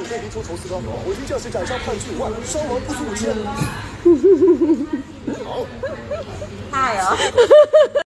天平出头4高，我军将士斩伤叛军5万，伤亡不足5000。好， 太哦。